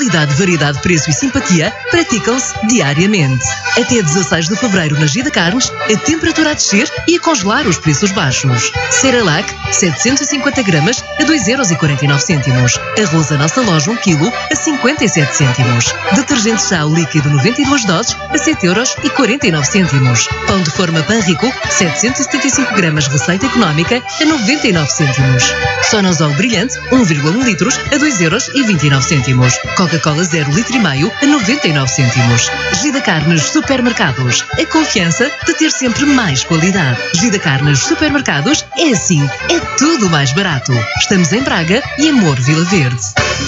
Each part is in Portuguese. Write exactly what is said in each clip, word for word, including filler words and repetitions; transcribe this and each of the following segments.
Qualidade, variedade, preço e simpatia praticam-se diariamente. Até dezasseis de fevereiro na Gida Carnes, a temperatura a descer e a congelar os preços baixos. Cerelac, setecentos e cinquenta gramas a dois euros e quarenta e nove cêntimos. Arroz a nossa loja um quilo a cinquenta e sete cêntimos. Detergente Chau líquido noventa e duas doses a sete euros e quarenta e nove cêntimos. Pão de forma Pão Rico, setecentos e setenta e cinco gramas receita económica a noventa e nove cêntimos. Sonozol brilhante um vírgula um litros a dois euros e vinte e nove cêntimos. Coca-Cola zero litro e meio a noventa e nove cêntimos. Gida Carnes Supermercados. A confiança de ter sempre mais qualidade. Gida Carnes Supermercados é assim, é tudo mais barato. Estamos em Braga e Amor Vila Verde.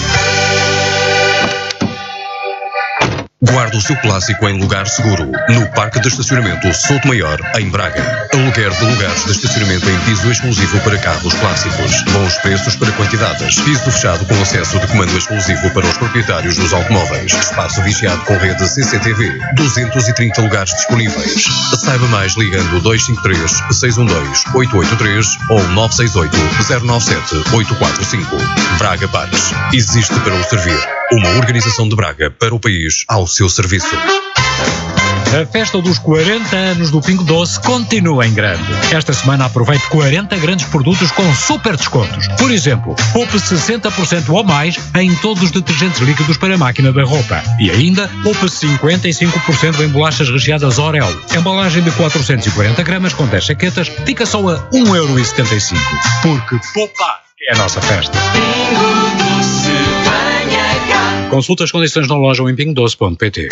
Guarde o seu clássico em lugar seguro. No Parque de Estacionamento Souto Maior, em Braga. Aluguer de lugares de estacionamento em piso exclusivo para carros clássicos. Bons preços para quantidades. Piso fechado com acesso de comando exclusivo para os proprietários dos automóveis. Espaço vigiado com rede C C T V. duzentos e trinta lugares disponíveis. Saiba mais ligando dois cinco três, seis um dois, oito oito três ou nove seis oito, zero nove sete, oito quatro cinco. Braga Parques. Existe para o servir. Uma organização de Braga para o país ao seu serviço. A festa dos quarenta anos do Pingo Doce continua em grande. Esta semana aproveite quarenta grandes produtos com super descontos. Por exemplo, poupe sessenta por cento ou mais em todos os detergentes líquidos para a máquina da roupa. E ainda, poupe cinquenta e cinco por cento em bolachas recheadas Orel. Embalagem de quatrocentos e quarenta gramas com dez chaquetas fica só a um euro e setenta e cinco. Porque poupar é a nossa festa. Pingo Doce, venha cá. Consulte as condições na loja ou em pingo doce ponto pt.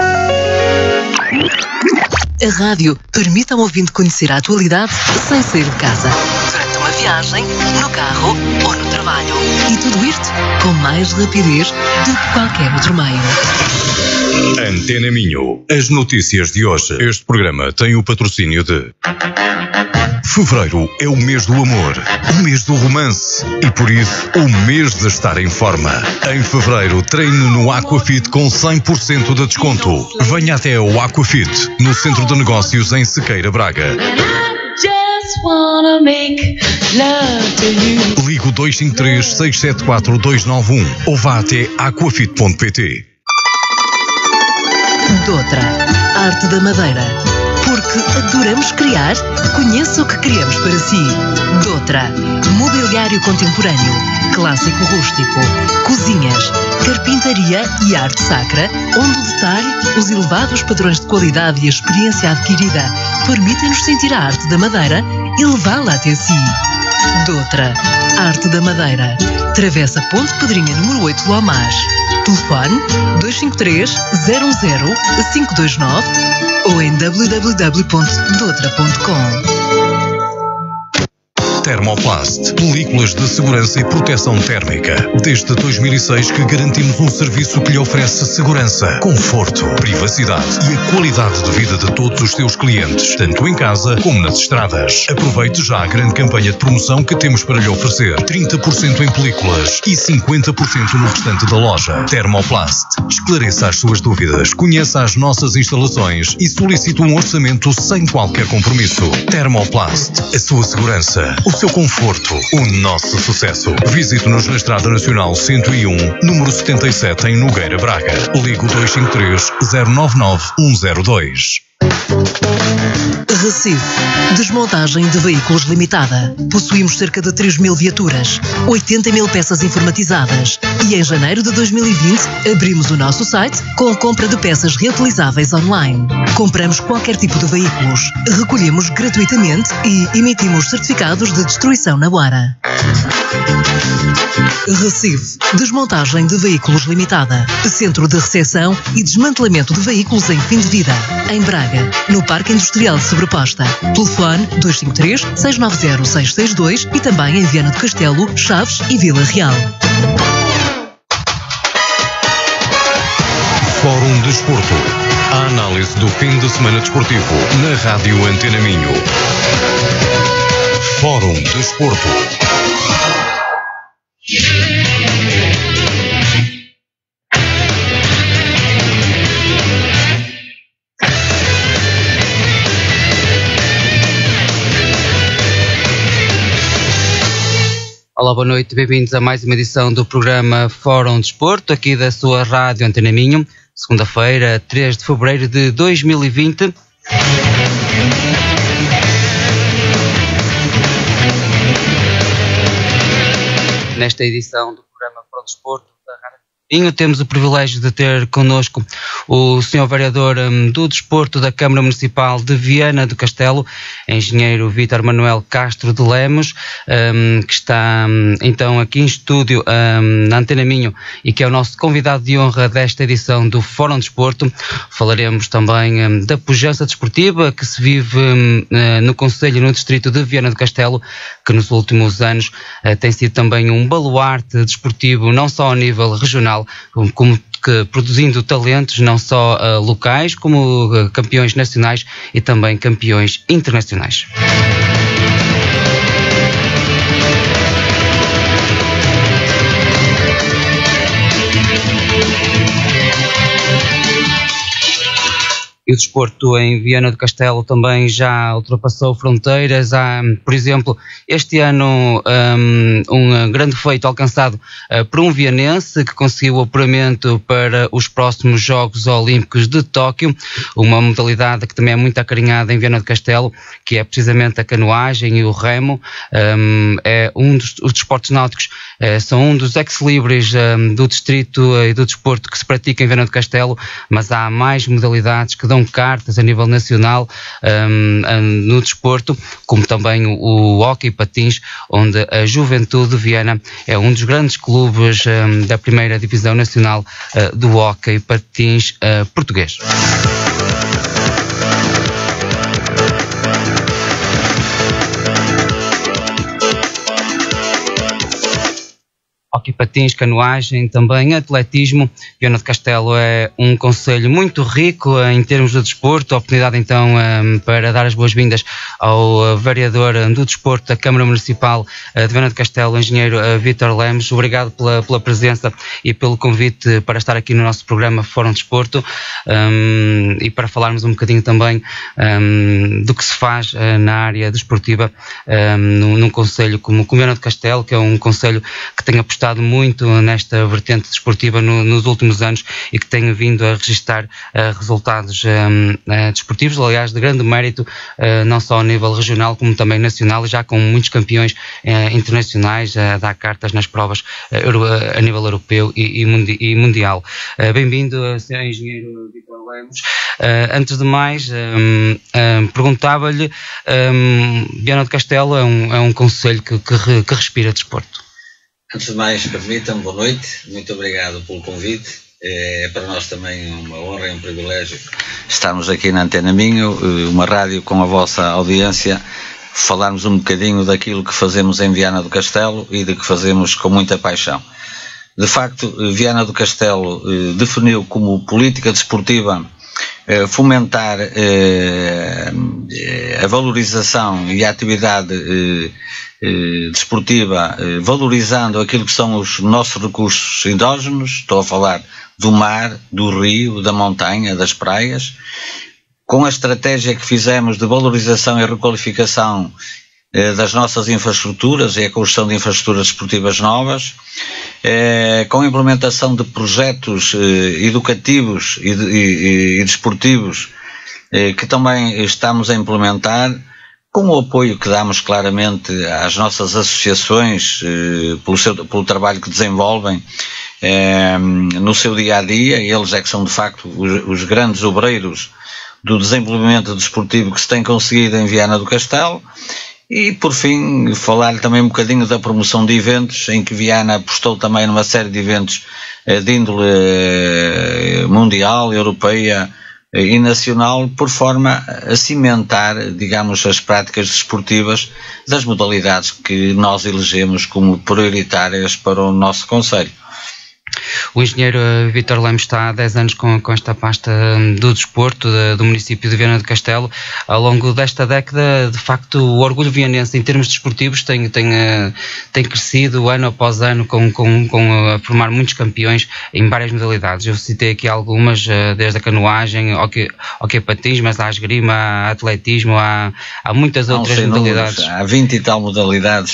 A rádio permite ao ouvinte conhecer a atualidade sem sair de casa. Durante uma viagem, no carro ou no trabalho. E tudo isto com mais rapidez do que qualquer outro meio. Antena Minho. As notícias de hoje. Este programa tem o patrocínio de... Fevereiro é o mês do amor, o mês do romance e, por isso, o mês de estar em forma. Em fevereiro, treine no Aquafit com cem por cento de desconto. Venha até ao Aquafit, no Centro de Negócios em Sequeira, Braga. Ligue o dois cinco três, seis sete quatro, dois nove um ou vá até aquafit ponto pt. Doutra, arte da madeira. Porque adoramos criar, conheça o que criamos para si. Doutra, mobiliário contemporâneo, clássico rústico, cozinhas, carpintaria e arte sacra, onde o detalhe, os elevados padrões de qualidade e a experiência adquirida permitem-nos sentir a arte da madeira e levá-la até si. Doutra, arte da madeira. Travessa Ponte Pedrinha número oito, Lomaz. Telefone dois cinco três, zero um zero, cinco dois nove ou em w w w ponto doutra ponto com. Termoplast, películas de segurança e proteção térmica. Desde dois mil e seis que garantimos um serviço que lhe oferece segurança, conforto, privacidade e a qualidade de vida de todos os seus clientes, tanto em casa como nas estradas. Aproveite já a grande campanha de promoção que temos para lhe oferecer. trinta por cento em películas e cinquenta por cento no restante da loja. Termoplast. Esclareça as suas dúvidas, conheça as nossas instalações e solicite um orçamento sem qualquer compromisso. Termoplast. A sua segurança, o seu conforto, o nosso sucesso. Visite-nos na Estrada Nacional cento e um, número setenta e sete, em Nogueira, Braga. Ligue dois cinco três, zero nove nove, um zero dois. Recife. Desmontagem de veículos limitada. Possuímos cerca de três mil viaturas, oitenta mil peças informatizadas e em janeiro de dois mil e vinte abrimos o nosso site com compra de peças reutilizáveis online. Compramos qualquer tipo de veículos, recolhemos gratuitamente e emitimos certificados de destruição na hora. Recife. Desmontagem de veículos limitada. Centro de recepção e desmantelamento de veículos em fim de vida. Em Braga, no Parque Industrial de Sobreposta. Telefone dois cinco três, seis nove zero, seis seis dois e também em Viana do Castelo, Chaves e Vila Real. Fórum Desporto. A análise do fim de semana desportivo na Rádio Antena Minho. Fórum Desporto. Olá, boa noite, bem-vindos a mais uma edição do programa Fórum Desporto, aqui da sua rádio Antena Minho, segunda-feira, três de fevereiro de dois mil e vinte. Nesta edição do programa Fórum Desporto da rádio Minho, temos o privilégio de ter connosco o senhor Vereador um, do Desporto da Câmara Municipal de Viana do Castelo, engenheiro Vítor Manuel Castro de Lemos, um, que está um, então aqui em estúdio um, na Antena Minho e que é o nosso convidado de honra desta edição do Fórum Desporto. Falaremos também um, da pujança desportiva que se vive um, no Concelho e no Distrito de Viana do Castelo, que nos últimos anos uh, tem sido também um baluarte desportivo, não só a nível regional, como, como que, produzindo talentos não só uh, locais, como uh, campeões nacionais e também campeões internacionais. E o desporto em Viana do Castelo também já ultrapassou fronteiras. Há, por exemplo, este ano um, um grande feito alcançado uh, por um vianense que conseguiu o apuramento para os próximos Jogos Olímpicos de Tóquio, uma modalidade que também é muito acarinhada em Viana do Castelo, que é precisamente a canoagem e o remo. Um, é um dos os desportos náuticos, uh, são um dos ex-libris um, do distrito e do desporto que se pratica em Viana do Castelo, mas há mais modalidades que dão cartas a nível nacional um, um, no desporto, como também o, o hóquei patins, onde a Juventude de Viana é um dos grandes clubes um, da primeira divisão nacional uh, do hóquei patins uh, português. Hóquei patins, canoagem, também atletismo. Viana do Castelo é um concelho muito rico em termos de desporto. A oportunidade então para dar as boas-vindas ao vereador do desporto da Câmara Municipal de Viana do Castelo, o engenheiro Vítor Lemos. Obrigado pela, pela presença e pelo convite para estar aqui no nosso programa Fórum Desporto um, e para falarmos um bocadinho também um, do que se faz uh, na área desportiva um, num, num concelho como o Viana do Castelo, que é um concelho que tem apostado muito nesta vertente desportiva no, nos últimos anos e que tem vindo a registrar uh, resultados um, uh, desportivos, aliás, de grande mérito, uh, não só a nível regional como também nacional, já com muitos campeões uh, internacionais a uh, dar cartas nas provas uh, a nível europeu e, e, mundi e mundial. Uh, Bem-vindo, uh, senhor Engenheiro Vítor Lemos. Uh, antes de mais, um, um, perguntava-lhe, um, Viana do Castelo é um, é um concelho que, que, re, que respira desporto. Antes de mais, permitam-me, boa noite, muito obrigado pelo convite. É para nós também uma honra e um privilégio estarmos aqui na Antena Minho, uma rádio com a vossa audiência, falarmos um bocadinho daquilo que fazemos em Viana do Castelo e de que fazemos com muita paixão. De facto, Viana do Castelo definiu como política desportiva fomentar a valorização e a atividade desportiva, valorizando aquilo que são os nossos recursos endógenos. Estou a falar do mar, do rio, da montanha, das praias, com a estratégia que fizemos de valorização e requalificação das nossas infraestruturas e a construção de infraestruturas desportivas novas, com a implementação de projetos educativos e, e, e desportivos que também estamos a implementar, com o apoio que damos claramente às nossas associações pelo, seu, pelo trabalho que desenvolvem no seu dia-a-dia. Eles é que são de facto os, os grandes obreiros do desenvolvimento desportivo que se tem conseguido em Viana do Castelo. E, por fim, falar também um bocadinho da promoção de eventos, em que Viana apostou também numa série de eventos de índole mundial, europeia e nacional, por forma a cimentar, digamos, as práticas desportivas das modalidades que nós elegemos como prioritárias para o nosso concelho. O engenheiro Vítor Lemos está há dez anos com, com esta pasta do desporto de, do município de Viana do Castelo. Ao longo desta década, de facto, o orgulho vianense em termos desportivos tem, tem, tem crescido ano após ano, com, com, com a formar muitos campeões em várias modalidades. Eu citei aqui algumas, desde a canoagem, hóquei patins, mas há esgrima, há atletismo, há, há muitas outras modalidades. Números, há vinte e tal modalidades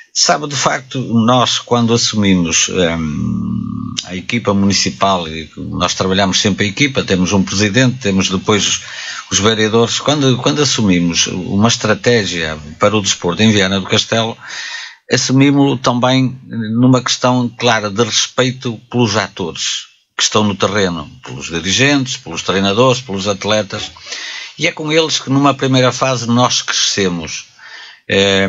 Sabe, de facto, nós quando assumimos hum, a equipa municipal, e nós trabalhamos sempre a equipa, temos um presidente, temos depois os, os vereadores, quando, quando assumimos uma estratégia para o desporto em Viana do Castelo, assumimos-lo também numa questão clara de respeito pelos atores que estão no terreno, pelos dirigentes, pelos treinadores, pelos atletas, e é com eles que numa primeira fase nós crescemos. É,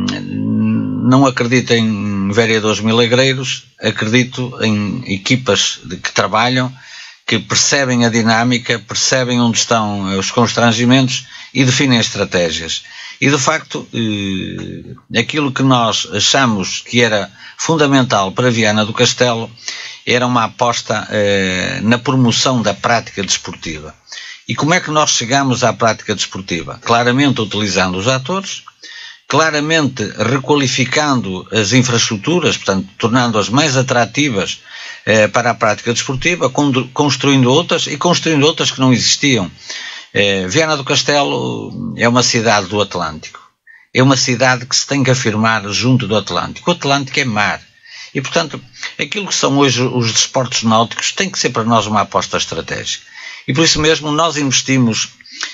não acredito em vereadores milagreiros, acredito em equipas de, que trabalham, que percebem a dinâmica, percebem onde estão os constrangimentos e definem estratégias. E de facto, eh, aquilo que nós achamos que era fundamental para Viana do Castelo era uma aposta eh, na promoção da prática desportiva. E como é que nós chegamos à prática desportiva? Claramente utilizando os atores, claramente requalificando as infraestruturas, portanto, tornando-as mais atrativas eh, para a prática desportiva, construindo outras e construindo outras que não existiam. Eh, Viana do Castelo é uma cidade do Atlântico. É uma cidade que se tem que afirmar junto do Atlântico. O Atlântico é mar. E, portanto, aquilo que são hoje os desportos náuticos tem que ser para nós uma aposta estratégica. E por isso mesmo nós investimos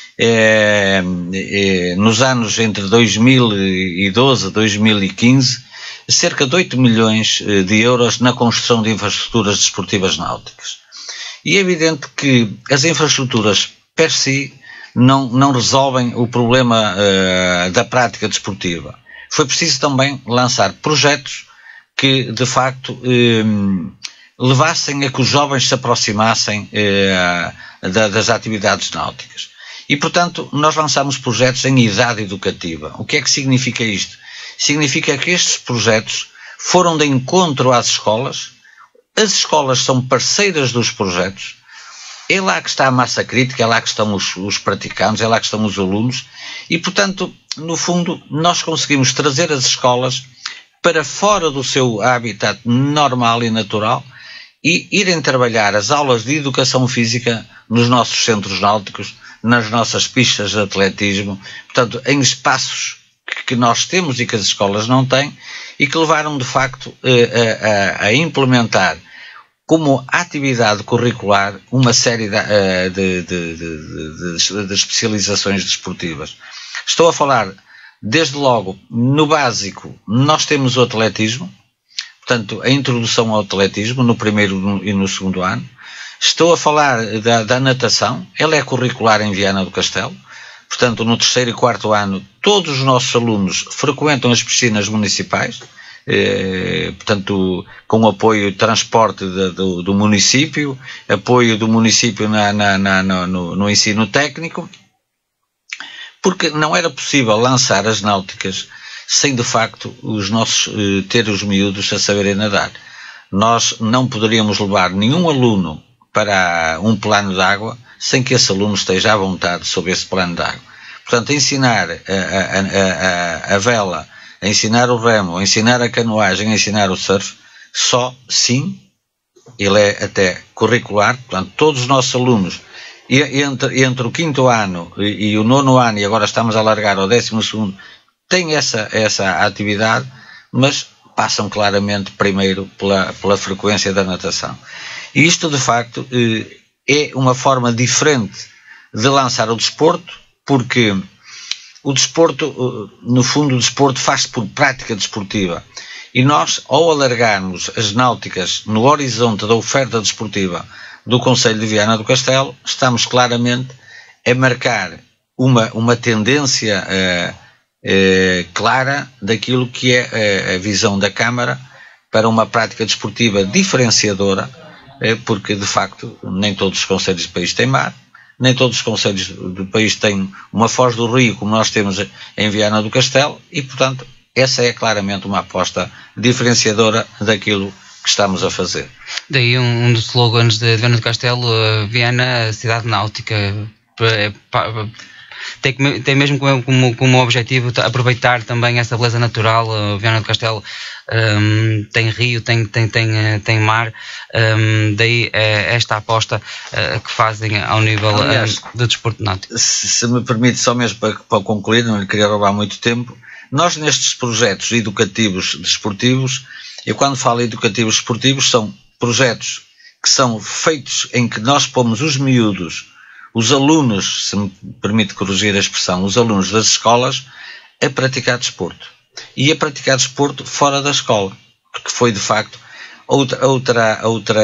É, é, nos anos entre dois mil e doze e dois mil e quinze, cerca de oito milhões de euros na construção de infraestruturas desportivas náuticas. E é evidente que as infraestruturas per si não, não resolvem o problema uh, da prática desportiva. Foi preciso também lançar projetos que, de facto, um, levassem a que os jovens se aproximassem uh, da, das atividades náuticas. E, portanto, nós lançamos projetos em idade educativa. O que é que significa isto? Significa que estes projetos foram de encontro às escolas, as escolas são parceiras dos projetos, é lá que está a massa crítica, é lá que estão os, os praticantes, é lá que estão os alunos, e, portanto, no fundo, nós conseguimos trazer as escolas para fora do seu habitat normal e natural e irem trabalhar as aulas de educação física nos nossos centros náuticos, nas nossas pistas de atletismo, portanto, em espaços que nós temos e que as escolas não têm, e que levaram, de facto, a, a, a implementar como atividade curricular uma série de, de, de, de, de, de especializações desportivas. Estou a falar, desde logo, no básico, nós temos o atletismo, portanto, a introdução ao atletismo no primeiro e no segundo ano. Estou a falar da, da natação, ela é curricular em Viana do Castelo, portanto, no terceiro e quarto ano, todos os nossos alunos frequentam as piscinas municipais, eh, portanto, com apoio e transporte de, do, do município, apoio do município na, na, na, no, no ensino técnico, porque não era possível lançar as náuticas sem, de facto, os nossos, eh, ter os miúdos a saberem nadar. Nós não poderíamos levar nenhum aluno para um plano de água sem que esse aluno esteja à vontade sobre esse plano de água. Portanto, ensinar a, a, a, a vela, a ensinar o remo, a ensinar a canoagem, a ensinar o surf, só sim, ele é até curricular, portanto, todos os nossos alunos, entre, entre o quinto ano e, e o nono ano, e agora estamos a largar ao décimo segundo, têm essa, essa atividade, mas passam claramente primeiro pela, pela frequência da natação. E isto, de facto, é uma forma diferente de lançar o desporto, porque o desporto, no fundo, o desporto faz-se por prática desportiva. E nós, ao alargarmos as náuticas no horizonte da oferta desportiva do Concelho de Viana do Castelo, estamos claramente a marcar uma, uma tendência eh, eh, clara daquilo que é a visão da Câmara para uma prática desportiva diferenciadora, porque, de facto, nem todos os concelhos do país têm mar, nem todos os concelhos do país têm uma foz do rio como nós temos em Viana do Castelo e, portanto, essa é claramente uma aposta diferenciadora daquilo que estamos a fazer. Daí um, um dos slogans de Viana do Castelo, uh, Viana, cidade náutica, tem, tem mesmo como, como, como objetivo aproveitar também essa beleza natural. uh, Viana do Castelo Um, tem rio, tem, tem, tem, tem mar, um, daí é esta aposta uh, que fazem ao nível Aliás, uh, do desporto náutico. Se, se me permite, só mesmo para, para concluir, não lhe queria roubar muito tempo, Nós nestes projetos educativos desportivos, eu quando falo educativos desportivos são projetos que são feitos em que nós pomos os miúdos, os alunos, se me permite corrigir a expressão, os alunos das escolas a praticar desporto. E a praticar desporto fora da escola, porque foi de facto outra, outra, outra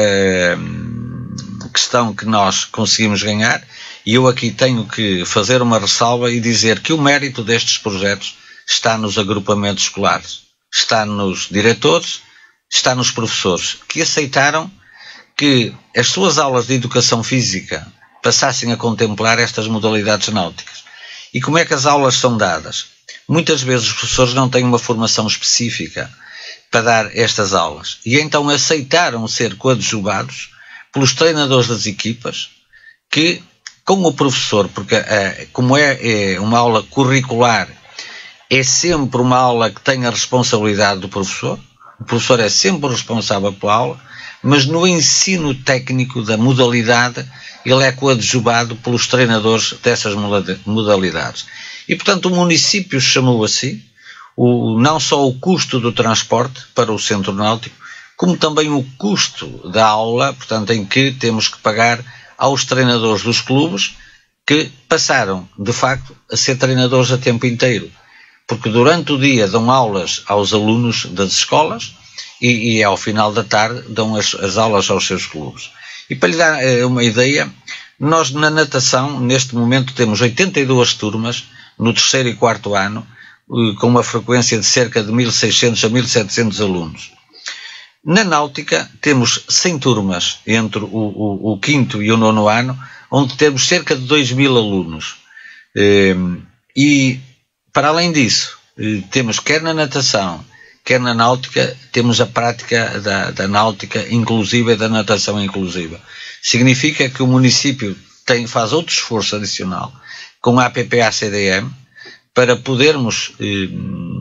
questão que nós conseguimos ganhar, e eu aqui tenho que fazer uma ressalva e dizer que o mérito destes projetos está nos agrupamentos escolares, está nos diretores, está nos professores, que aceitaram que as suas aulas de educação física passassem a contemplar estas modalidades náuticas. E como é que as aulas são dadas? Muitas vezes os professores não têm uma formação específica para dar estas aulas. E então aceitaram ser coadjuvados pelos treinadores das equipas, que com o professor, porque é, como é, é uma aula curricular, é sempre uma aula que tem a responsabilidade do professor, o professor é sempre o responsável pela aula, mas no ensino técnico da modalidade, ele é coadjuvado pelos treinadores dessas modalidades. E, portanto, o município chamou assim, o, não só o custo do transporte para o centro náutico, como também o custo da aula, portanto, em que temos que pagar aos treinadores dos clubes que passaram, de facto, a ser treinadores a tempo inteiro. Porque durante o dia dão aulas aos alunos das escolas e, e ao final da tarde dão as, as aulas aos seus clubes. E para lhe dar eh, uma ideia, nós na natação, neste momento, temos oitenta e duas turmas no terceiro e quarto ano, eh, com uma frequência de cerca de mil e seiscentos a mil e setecentos alunos. Na náutica, temos cem turmas entre o, o, o quinto e o nono ano, onde temos cerca de dois mil alunos. Eh, e, para além disso, eh, temos quer na natação, quer na náutica, temos a prática da, da náutica inclusiva e da natação inclusiva. Significa que o município tem, faz outro esforço adicional com a A P P A C D M para podermos eh,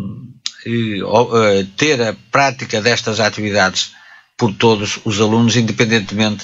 eh, ter a prática destas atividades por todos os alunos, independentemente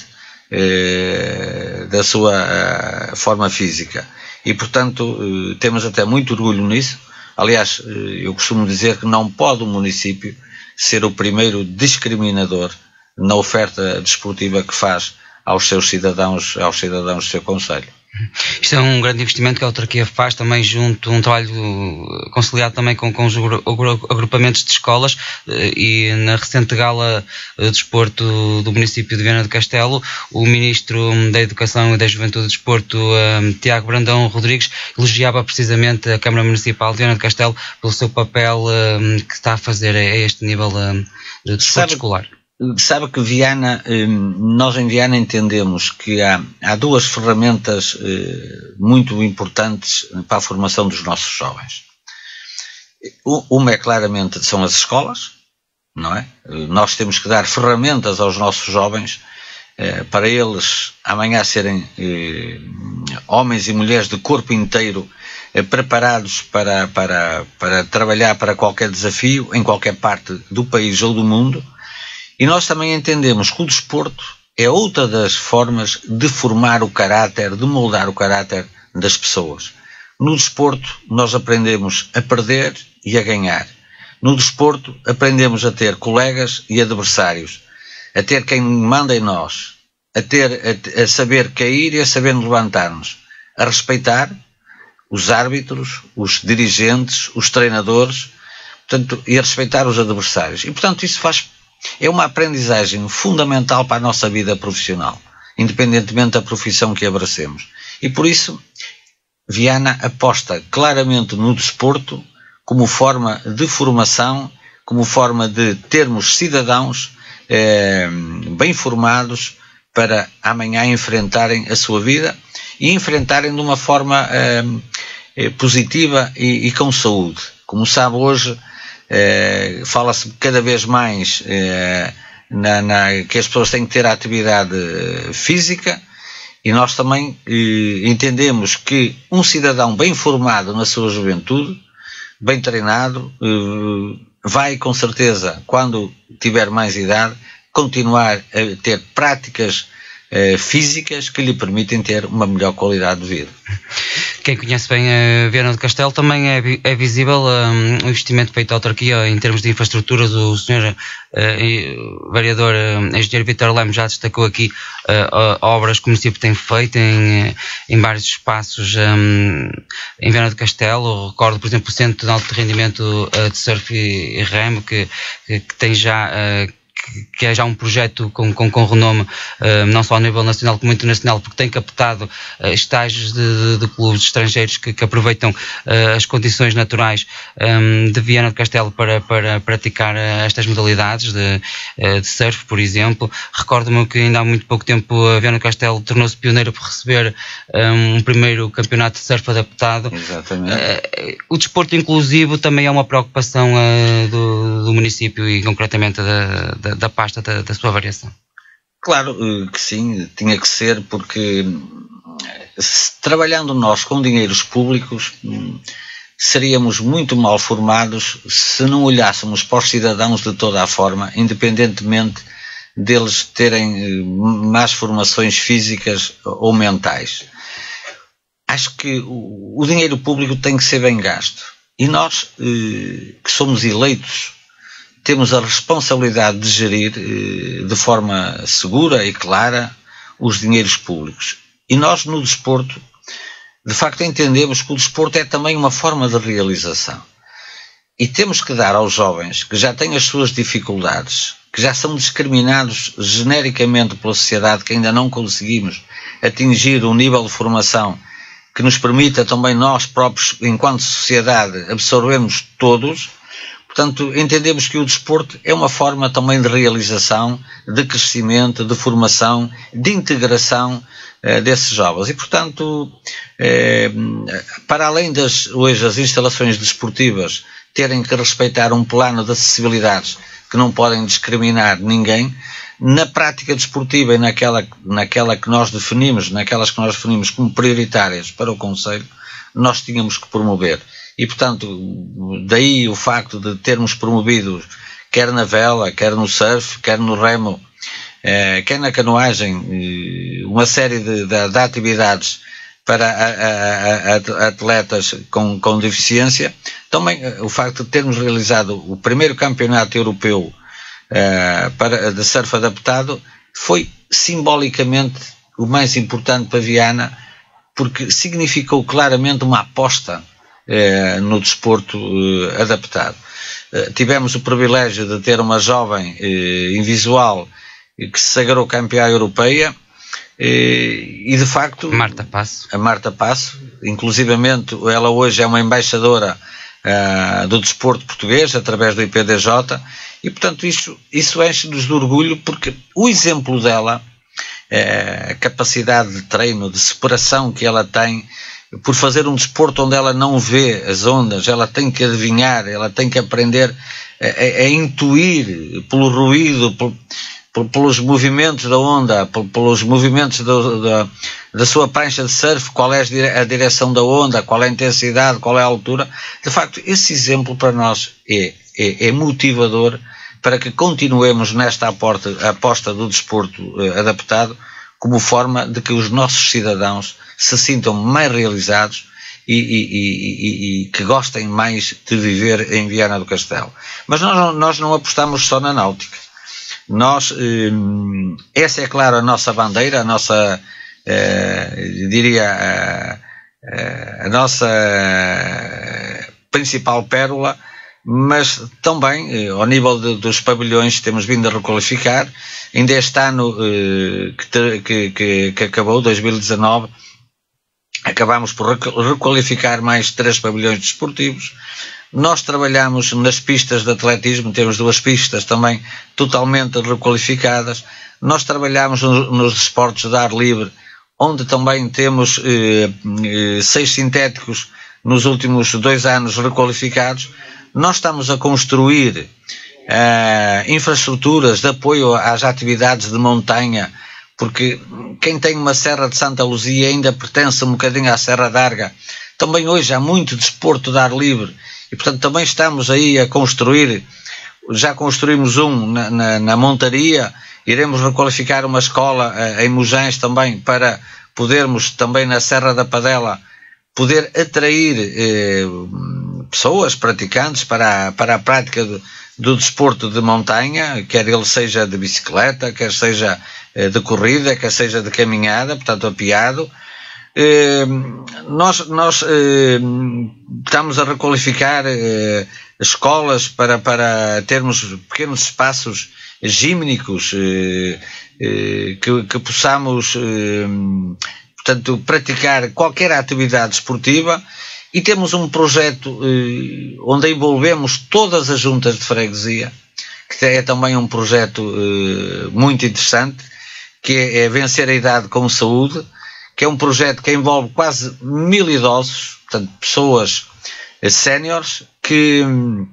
eh, da sua uh, forma física. E, portanto, eh, temos até muito orgulho nisso. Aliás, eu costumo dizer que não pode o município ser o primeiro discriminador na oferta desportiva que faz aos seus cidadãos, aos cidadãos do seu concelho. Isto é um grande investimento que a autarquia faz, também junto, um trabalho conciliado também com, com os agrupamentos de escolas, e na recente gala de desporto do município de Viana do Castelo, o Ministro da Educação e da Juventude e Desporto, um, Tiago Brandão Rodrigues, elogiava precisamente a Câmara Municipal de Viana do Castelo pelo seu papel um, que está a fazer a este nível um, de desporto Sabe, escolar. Sabe que Viana, nós em Viana entendemos que há, há duas ferramentas muito importantes para a formação dos nossos jovens. Uma é claramente são as escolas, não é? Nós temos que dar ferramentas aos nossos jovens para eles amanhã serem homens e mulheres de corpo inteiro, preparados para, para, para trabalhar para qualquer desafio em qualquer parte do país ou do mundo. E nós também entendemos que o desporto é outra das formas de formar o caráter, de moldar o caráter das pessoas. No desporto nós aprendemos a perder e a ganhar. No desporto aprendemos a ter colegas e adversários, a ter quem manda em nós, a, ter, a, a saber cair e a saber levantar-nos, a respeitar os árbitros, os dirigentes, os treinadores, portanto, e a respeitar os adversários. E, portanto, isso faz é uma aprendizagem fundamental para a nossa vida profissional, independentemente da profissão que abracemos. E por isso, Viana aposta claramente no desporto como forma de formação, como forma de termos cidadãos eh, bem formados para amanhã enfrentarem a sua vida e enfrentarem de uma forma eh, positiva e, e com saúde. Como sabe, hoje Eh, fala-se cada vez mais eh, na, na, que as pessoas têm que ter a atividade física, e nós também eh, entendemos que um cidadão bem formado na sua juventude, bem treinado, eh, vai com certeza, quando tiver mais idade, continuar a ter práticas eh, físicas que lhe permitem ter uma melhor qualidade de vida. quem conhece bem a Viana do Castelo, também é, é visível um, o investimento feito à autarquia em termos de infraestruturas. O senhor uh, vereador uh, engenheiro Vítor Lemos já destacou aqui uh, obras que o município tem feito em, em vários espaços um, em Viana do Castelo. Recordo, por exemplo, o Centro de Alto Rendimento uh, de Surf e, e Remo, que, que, que tem já... Uh, que é já um projeto com, com, com renome, uh, não só a nível nacional como internacional, porque tem captado uh, estágios de, de, de clubes estrangeiros que, que aproveitam uh, as condições naturais um, de Viana do Castelo para, para praticar uh, estas modalidades de, uh, de surf, por exemplo. Recordo-me que ainda há muito pouco tempo a Viana do Castelo tornou-se pioneira por receber um, um primeiro campeonato de surf adaptado. Exatamente. Uh, o desporto inclusivo também é uma preocupação uh, do, do município e concretamente da, da da pasta da, da sua variação. Claro que sim, tinha que ser, porque se, trabalhando nós com dinheiros públicos, seríamos muito mal formados se não olhássemos para os cidadãos de toda a forma, independentemente deles terem más formações físicas ou mentais. Acho que o, o dinheiro público tem que ser bem gasto. E nós, que somos eleitos, temos a responsabilidade de gerir eh, de forma segura e clara os dinheiros públicos. E nós, no desporto, de facto entendemos que o desporto é também uma forma de realização. E temos que dar aos jovens que já têm as suas dificuldades, que já são discriminados genericamente pela sociedade, que ainda não conseguimos atingir um nível de formação que nos permita também nós próprios, enquanto sociedade, absorvermos todos. Portanto, entendemos que o desporto é uma forma também de realização, de crescimento, de formação, de integração eh, desses jovens. E, portanto, eh, para além das, hoje, as instalações desportivas terem que respeitar um plano de acessibilidades que não podem discriminar ninguém, na prática desportiva e naquela, naquela que nós definimos, naquelas que nós definimos como prioritárias para o Conselho, nós tínhamos que promover. E, portanto, daí o facto de termos promovido, quer na vela, quer no surf, quer no remo, eh, quer na canoagem, eh, uma série de, de, de atividades para a, a, a atletas com, com deficiência. Também eh, o facto de termos realizado o primeiro campeonato europeu eh, para, de surf adaptado foi simbolicamente o mais importante para Viana, porque significou claramente uma aposta Eh, no desporto eh, adaptado. Eh, tivemos o privilégio de ter uma jovem eh, invisual eh, que se sagrou campeã europeia eh, e de facto Marta Passo. A Marta Passo, inclusivamente ela hoje é uma embaixadora eh, do desporto português através do I P D J e portanto isso, isso enche-nos de orgulho, porque o exemplo dela, eh, a capacidade de treino, de superação que ela tem por fazer um desporto onde ela não vê as ondas, ela tem que adivinhar, ela tem que aprender a, a, a intuir pelo ruído, por, por, pelos movimentos da onda, por, pelos movimentos do, da, da sua prancha de surf, qual é a direção da onda, qual é a intensidade, qual é a altura. De facto, esse exemplo para nós é, é, é motivador para que continuemos nesta aposta, aposta do desporto uh, adaptado, como forma de que os nossos cidadãos se sintam mais realizados e, e, e, e que gostem mais de viver em Viana do Castelo. Mas nós, nós não apostamos só na náutica. Nós, hum, essa é claro a nossa bandeira, a nossa, eh, diria, a, a nossa principal pérola, mas também, ao nível de, dos pavilhões, temos vindo a requalificar. Ainda este ano eh, que, que, que, que acabou, dois mil e dezanove, acabámos por requalificar mais três pavilhões desportivos. Nós trabalhamos nas pistas de atletismo, temos duas pistas também totalmente requalificadas. Nós trabalhamos no, nos esportes de ar livre, onde também temos eh, eh, seis sintéticos nos últimos dois anos requalificados. Nós estamos a construir uh, infraestruturas de apoio às atividades de montanha, porque quem tem uma Serra de Santa Luzia ainda pertence um bocadinho à Serra d'Arga. Também hoje há muito desporto de ar livre e, portanto, também estamos aí a construir, já construímos um na, na, na Montaria, iremos requalificar uma escola uh, em Mugães também, para podermos também na Serra da Padela poder atrair eh, pessoas, praticantes, para a, para a prática do, do desporto de montanha, quer ele seja de bicicleta, quer seja eh, de corrida, quer seja de caminhada, portanto apeado. Eh, nós nós eh, estamos a requalificar eh, escolas para, para termos pequenos espaços gímnicos eh, eh, que, que possamos eh, portanto, praticar qualquer atividade esportiva, e temos um projeto eh, onde envolvemos todas as juntas de freguesia, que é também um projeto eh, muito interessante, que é, é Vencer a Idade com Saúde, que é um projeto que envolve quase mil idosos, portanto, pessoas eh, séniores, que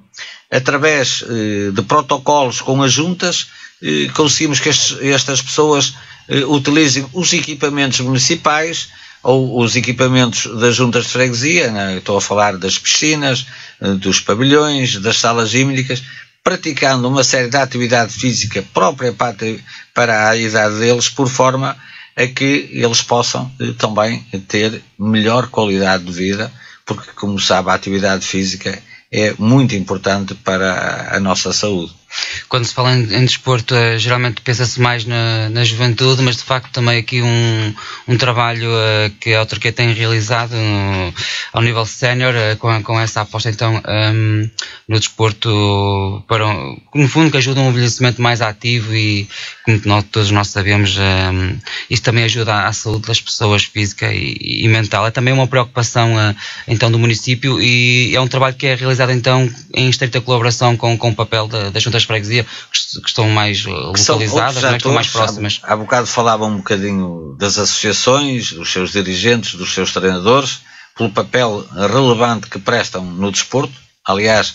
através eh, de protocolos com as juntas eh, conseguimos que estes, estas pessoas eh, utilizem os equipamentos municipais ou os equipamentos das juntas de freguesia, né? Estou a falar das piscinas, eh, dos pavilhões, das salas gímnicas, praticando uma série de atividade física própria para, para a idade deles, por forma a que eles possam eh, também ter melhor qualidade de vida, porque, como sabe, a atividade física é muito importante para a nossa saúde. Quando se fala em, em desporto, uh, geralmente pensa-se mais na, na juventude, mas de facto também aqui um, um trabalho uh, que a autarquia tem realizado no, ao nível sénior, uh, com, com essa aposta então um, no desporto, para, no fundo, que ajuda um envelhecimento mais ativo, e como nós, todos nós sabemos, um, isso também ajuda à saúde das pessoas física e, e mental. É também uma preocupação uh, então do município, e é um trabalho que é realizado então em estreita colaboração com, com o papel da, das juntas de freguesia, que estão mais localizadas, que, é, que estão mais próximas. Há, há bocado falava um bocadinho das associações, dos seus dirigentes, dos seus treinadores, pelo papel relevante que prestam no desporto. Aliás,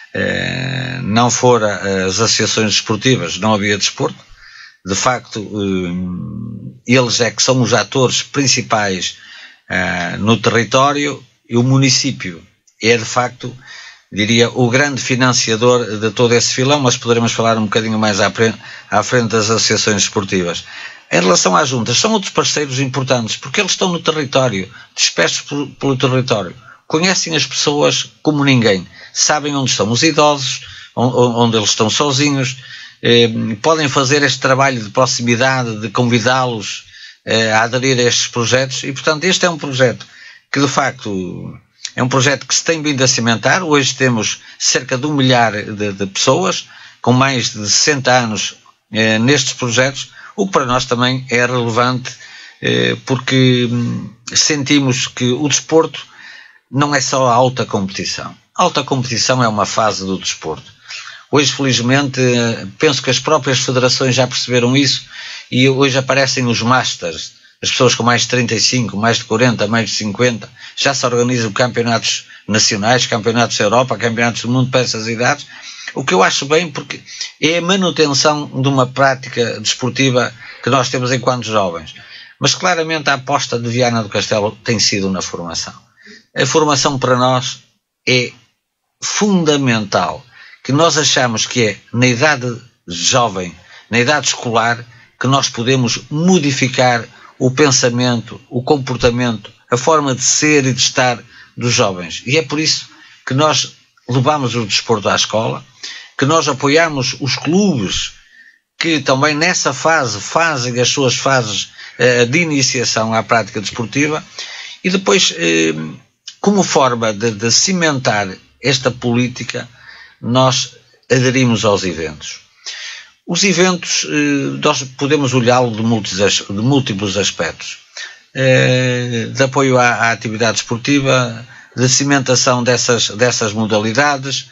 eh, não fora as associações desportivas, não havia desporto. De facto, eh, eles é que são os atores principais eh, no território, e o município é, de facto, diria, o grande financiador de todo esse filão, mas poderemos falar um bocadinho mais à frente, à frente das associações esportivas. Em relação às juntas, são outros parceiros importantes, porque eles estão no território, dispersos pelo, pelo território, conhecem as pessoas como ninguém, sabem onde estão os idosos, onde eles estão sozinhos, eh, podem fazer este trabalho de proximidade, de convidá-los eh, a aderir a estes projetos, e portanto este é um projeto que de facto é um projeto que se tem vindo a cimentar. Hoje temos cerca de um milhar de, de pessoas com mais de sessenta anos eh, nestes projetos, o que para nós também é relevante, eh, porque hum, sentimos que o desporto não é só a alta competição. A alta competição é uma fase do desporto. Hoje, felizmente, eh, penso que as próprias federações já perceberam isso, e hoje aparecem os masters. As pessoas com mais de trinta e cinco, mais de quarenta, mais de cinquenta, já se organizam campeonatos nacionais, campeonatos da Europa, campeonatos do mundo para essas idades, o que eu acho bem, porque é a manutenção de uma prática desportiva que nós temos enquanto jovens. Mas claramente a aposta de Viana do Castelo tem sido na formação. A formação para nós é fundamental, que nós achamos que é na idade jovem, na idade escolar, que nós podemos modificar o pensamento, o comportamento, a forma de ser e de estar dos jovens. E é por isso que nós levamos o desporto à escola, que nós apoiamos os clubes que também nessa fase fazem as suas fases eh, de iniciação à prática desportiva, e depois, eh, como forma de, de cimentar esta política, nós aderimos aos eventos. Os eventos, nós podemos olhá-lo de múltiplos aspectos, de apoio à, à atividade esportiva, de cimentação dessas, dessas modalidades,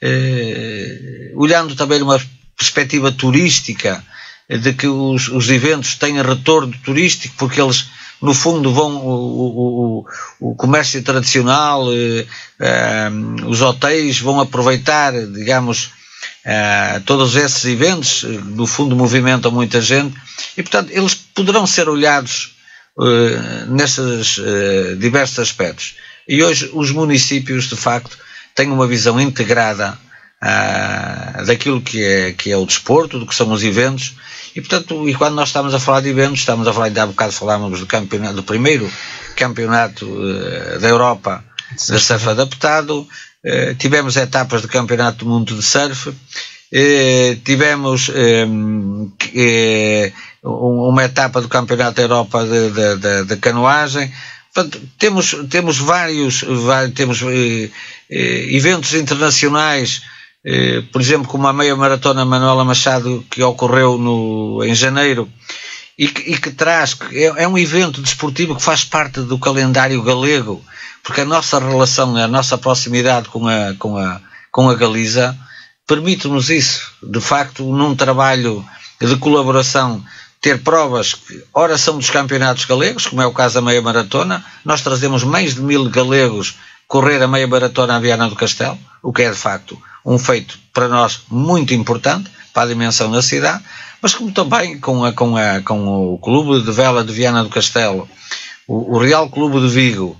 olhando também uma perspectiva turística, de que os, os eventos têm retorno turístico, porque eles, no fundo, vão o, o, o comércio tradicional, os hotéis vão aproveitar, digamos, Uh, todos esses eventos, no fundo, movimentam muita gente, e portanto eles poderão ser olhados uh, nesses uh, diversos aspectos. E hoje os municípios, de facto, têm uma visão integrada uh, daquilo que é, que é o desporto, do que são os eventos, E, portanto, e quando nós estamos a falar de eventos, estamos a falar, ainda há bocado falávamos do, campeonato, do primeiro campeonato uh, da Europa de surf adaptado, uh, tivemos etapas do campeonato do mundo de surf, uh, tivemos um, uh, uma etapa do campeonato da Europa de, de, de, de canoagem. Portanto, temos, temos vários, vários temos, uh, uh, eventos internacionais, uh, por exemplo, como a meia maratona Manuela Machado, que ocorreu no, em janeiro, e que, e que traz, é, é um evento desportivo que faz parte do calendário galego, porque a nossa relação, a nossa proximidade com a, com a, com a Galiza permite-nos isso, de facto, num trabalho de colaboração, ter provas que, ora são dos campeonatos galegos, como é o caso da meia maratona. Nós trazemos mais de mil galegos correr a meia maratona a Viana do Castelo, o que é de facto um feito para nós muito importante, para a dimensão da cidade, mas como também com, a, com, a, com o Clube de Vela de Viana do Castelo, o, o Real Clube de Vigo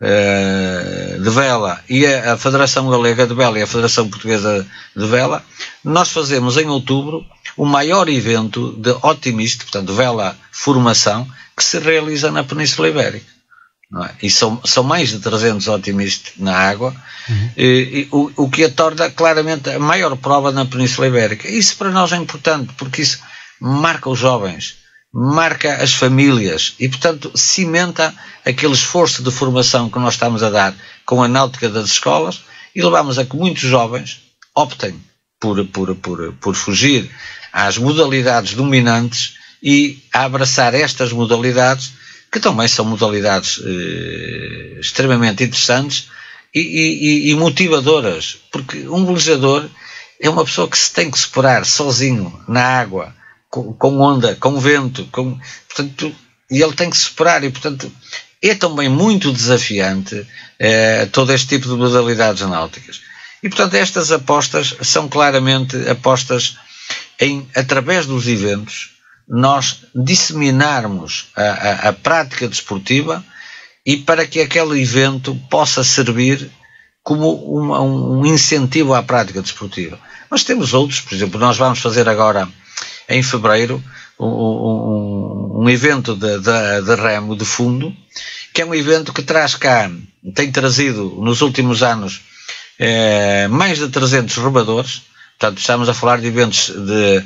uh, de Vela e a, a Federação Galega de Vela e a Federação Portuguesa de Vela, nós fazemos em outubro o maior evento de otimista, portanto, vela formação, que se realiza na Península Ibérica. Não é? E são, são mais de trezentos otimistas na água, uhum. e, e, o, o que a torna claramente a maior prova na Península Ibérica. Isso para nós é importante, porque isso marca os jovens, marca as famílias e, portanto, cimenta aquele esforço de formação que nós estamos a dar com a náutica das escolas e levamos a que muitos jovens optem por, por, por, por fugir às modalidades dominantes e a abraçar estas modalidades, que também são modalidades eh, extremamente interessantes e, e, e motivadoras, porque um velejador é uma pessoa que se tem que superar sozinho na água, com, com onda, com vento, com, portanto, e ele tem que superar, e portanto é também muito desafiante eh, todo este tipo de modalidades náuticas. E portanto estas apostas são claramente apostas em, através dos eventos, nós disseminarmos a, a, a prática desportiva e para que aquele evento possa servir como uma, um incentivo à prática desportiva. Mas temos outros, por exemplo, nós vamos fazer agora em fevereiro um, um, um evento de, de, de remo de fundo, que é um evento que traz cá, tem trazido nos últimos anos eh, mais de trezentos remadores. Portanto, estamos a falar de eventos de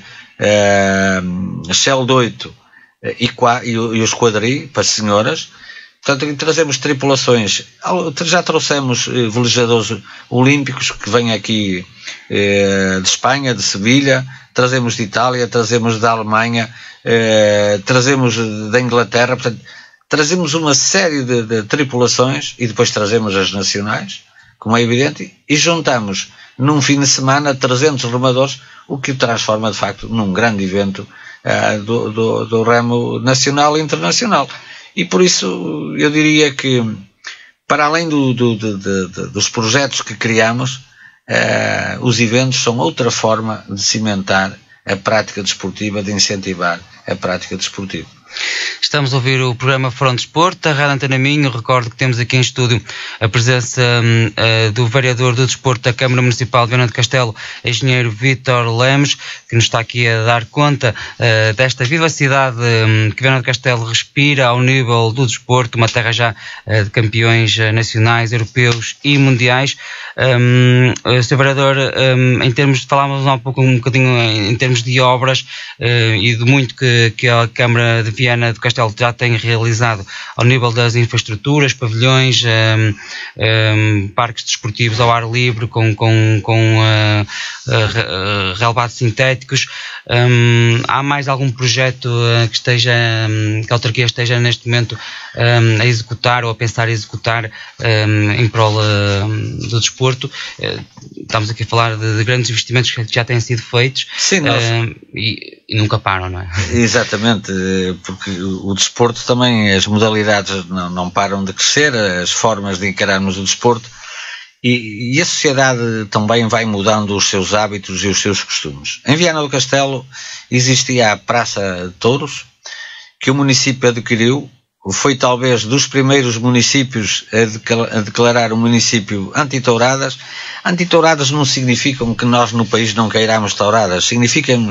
uh, Shell de oito e, e, e os quadri para senhoras. Portanto, trazemos tripulações. Já trouxemos uh, velejadores olímpicos que vêm aqui uh, de Espanha, de Sevilha, trazemos de Itália, trazemos da Alemanha, uh, trazemos da Inglaterra. Portanto, trazemos uma série de, de tripulações e depois trazemos as nacionais, como é evidente, e juntamos num fim de semana trezentos remadores, o que o transforma de facto num grande evento uh, do, do, do remo nacional e internacional. E por isso eu diria que, para além do, do, de, de, de, dos projetos que criamos, uh, os eventos são outra forma de cimentar a prática desportiva, de incentivar a prática desportiva. Estamos a ouvir o programa Front Desporto da Rádio Antena Minho. Recordo que temos aqui em estúdio a presença uh, do vereador do Desporto da Câmara Municipal de Viana do Castelo, engenheiro Vítor Lemos, que nos está aqui a dar conta uh, desta vivacidade um, que Viana do Castelo respira ao nível do desporto, uma terra já uh, de campeões uh, nacionais, europeus e mundiais. Um, uh, senhor vereador, um, em termos de, falávamos há um pouco um bocadinho em, em termos de obras uh, e de muito que, que a Câmara de Viana do Castelo já tem realizado ao nível das infraestruturas, pavilhões, um, um, parques desportivos ao ar livre com, com, com uh, uh, relevados sintéticos. Um, há mais algum projeto uh, que esteja, um, que a autarquia esteja neste momento um, a executar ou a pensar em executar um, em prol uh, do desporto? Uh, estamos aqui a falar de, de grandes investimentos que já têm sido feitos. Sim, nós... uh, e, e nunca param, não é? Exatamente, porque o desporto também, as modalidades não, não param de crescer, as formas de encararmos o desporto, e, e a sociedade também vai mudando os seus hábitos e os seus costumes. Em Viana do Castelo existia a Praça de Touros, que o município adquiriu, foi talvez dos primeiros municípios a declarar o município anti-touradas. Anti-touradas não significam que nós no país não queiramos touradas, significamos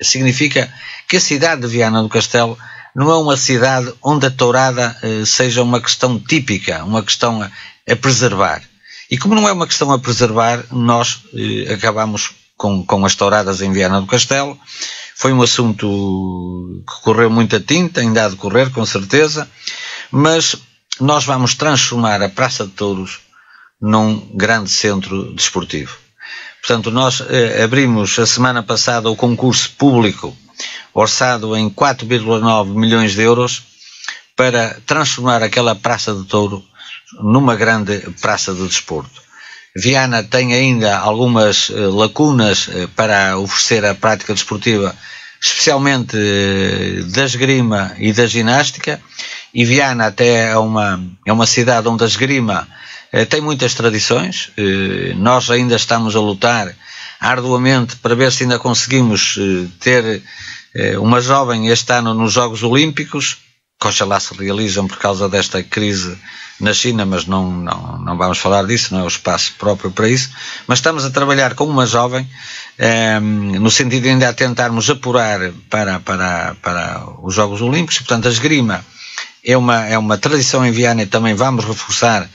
significa que a cidade de Viana do Castelo não é uma cidade onde a tourada eh, seja uma questão típica, uma questão a, a preservar. E como não é uma questão a preservar, nós eh, acabamos com, com as touradas em Viana do Castelo. Foi um assunto que correu muita tinta, ainda há de correr, com certeza, mas nós vamos transformar a Praça de Touros num grande centro desportivo. Portanto, nós eh, abrimos a semana passada o concurso público orçado em quatro vírgula nove milhões de euros para transformar aquela Praça de Touro numa grande praça de desporto. Viana tem ainda algumas eh, lacunas eh, para oferecer a prática desportiva, especialmente eh, da esgrima e da ginástica, e Viana até é uma, é uma cidade onde a esgrima eh, tem muitas tradições. Eh, nós ainda estamos a lutar arduamente para ver se ainda conseguimos eh, ter eh, uma jovem este ano nos Jogos Olímpicos, que oxalá se realizam por causa desta crise na China, mas não, não, não vamos falar disso, não é o espaço próprio para isso, mas estamos a trabalhar com uma jovem, eh, no sentido de ainda tentarmos apurar para, para, para os Jogos Olímpicos. Portanto, a esgrima é uma, é uma tradição em Viana e também vamos reforçar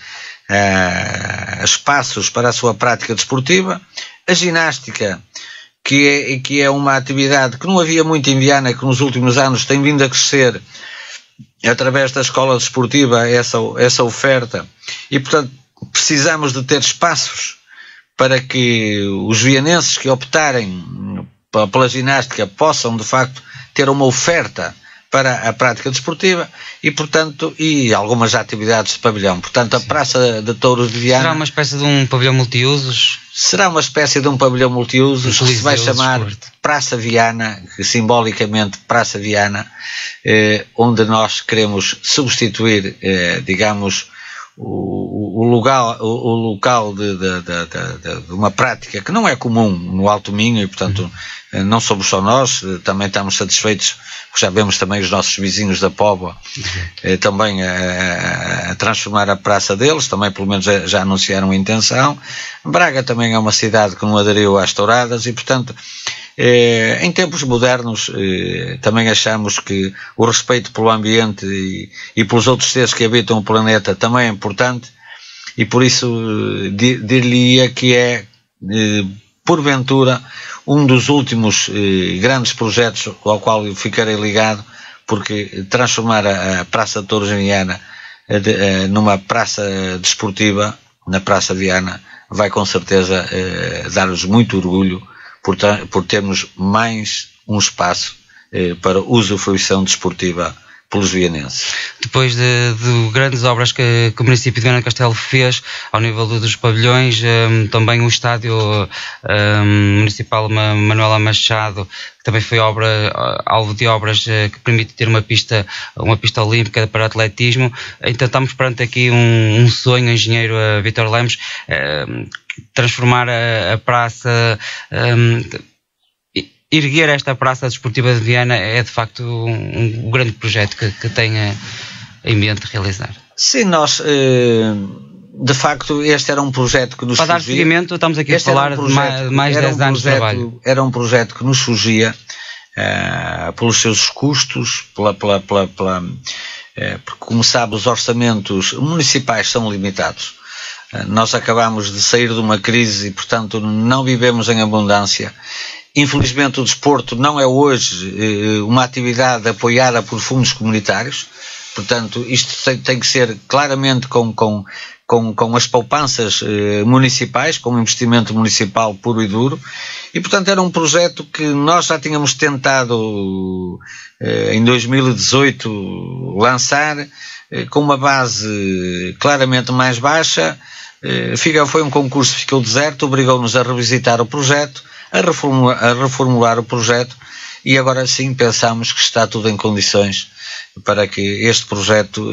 eh, espaços para a sua prática desportiva. A ginástica, que é, que é uma atividade que não havia muito em Viana, que nos últimos anos tem vindo a crescer através da escola desportiva, essa, essa oferta, e portanto precisamos de ter espaços para que os vianenses que optarem pela ginástica possam de facto ter uma oferta para a prática desportiva e portanto e algumas atividades de pavilhão. Portanto, a Praça de Touros de Viana será uma espécie de um pavilhão multiusos? Será uma espécie de um pavilhão multiusos que se vai chamar Praça Viana, que simbolicamente Praça Viana, eh, onde nós queremos substituir, eh, digamos, o, o, lugar, o, o local de, de, de, de, de uma prática que não é comum no Alto Minho e, portanto, uhum. não somos só nós, também estamos satisfeitos, porque já vemos também os nossos vizinhos da Póvoa uhum. eh, também a, a transformar a praça deles, também pelo menos já anunciaram a intenção. Braga também é uma cidade que não aderiu às touradas e, portanto, Eh, em tempos modernos eh, também achamos que o respeito pelo ambiente e, e pelos outros seres que habitam o planeta também é importante e por isso eh, dir-lhe-ia que é eh, porventura um dos últimos eh, grandes projetos ao qual eu ficarei ligado, porque transformar a, a Praça de Touros em Viana eh, de, eh, numa praça desportiva na Praça Viana vai com certeza eh, dar-nos muito orgulho Por, por termos mais um espaço eh, para usufruição desportiva pelos vianenses. Depois de, de grandes obras que, que o município de Viana do Castelo fez ao nível dos pavilhões, um, também o estádio um, municipal Manuela Machado, que também foi obra, alvo de obras uh, que permite ter uma pista, uma pista olímpica para atletismo. Então estamos perante aqui um, um sonho, engenheiro uh, Vítor Lemos, uh, transformar a, a praça, um, erguer esta praça desportiva de Viana é de facto um, um grande projeto que, que tenha em mente realizar. Sim, nós de facto este era um projeto que nos Para dar seguimento, estamos aqui a falar de mais de dez anos de trabalho. Era um projeto que nos surgia uh, pelos seus custos, pela, pela, pela, pela, uh, porque como sabe os orçamentos municipais são limitados. Nós acabamos de sair de uma crise e, portanto, não vivemos em abundância. Infelizmente, o desporto não é hoje uma atividade apoiada por fundos comunitários. Portanto, isto tem, tem que ser claramente com, com, com, com as poupanças municipais, com o investimento municipal puro e duro. E, portanto, era um projeto que nós já tínhamos tentado, em dois mil e dezoito, lançar com uma base claramente mais baixa. Foi um concurso que ficou deserto, obrigou-nos a revisitar o projeto, a reformular, a reformular o projeto e agora sim pensamos que está tudo em condições para que este projeto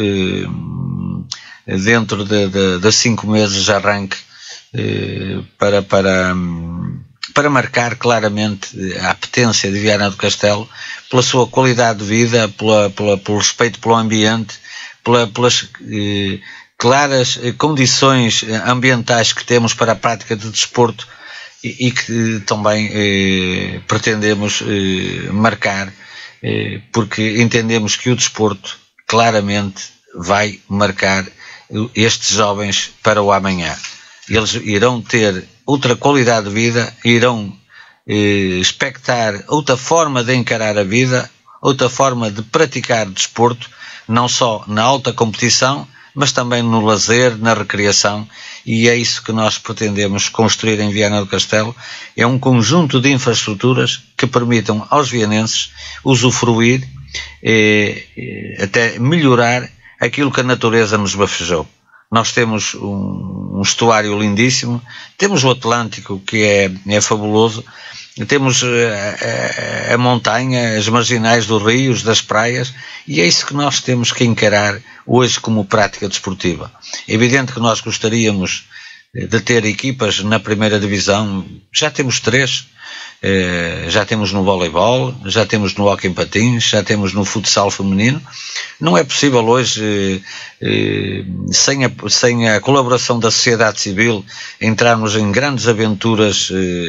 dentro de, de, de cinco meses arranque para, para, para marcar claramente a apetência de Viana do Castelo pela sua qualidade de vida, pela, pela, pelo respeito pelo ambiente, pela, pelas claras condições ambientais que temos para a prática de desporto e, e que também eh, pretendemos eh, marcar, eh, porque entendemos que o desporto claramente vai marcar estes jovens para o amanhã. Eles irão ter outra qualidade de vida, irão eh, expectar outra forma de encarar a vida, outra forma de praticar desporto, não só na alta competição, mas também no lazer, na recreação, e é isso que nós pretendemos construir em Viana do Castelo. É um conjunto de infraestruturas que permitam aos vianenses usufruir, eh, até melhorar aquilo que a natureza nos bafejou. Nós temos um, um estuário lindíssimo, temos o Atlântico, que é, é fabuloso, temos a, a, a montanha, as marginais dos rios, das praias, e é isso que nós temos que encarar hoje como prática desportiva. É evidente que nós gostaríamos de ter equipas na primeira divisão, já temos três, já temos no voleibol, já temos no hóquei em patins, já temos no futsal feminino. Não é possível hoje, sem a, sem a colaboração da sociedade civil, entrarmos em grandes aventuras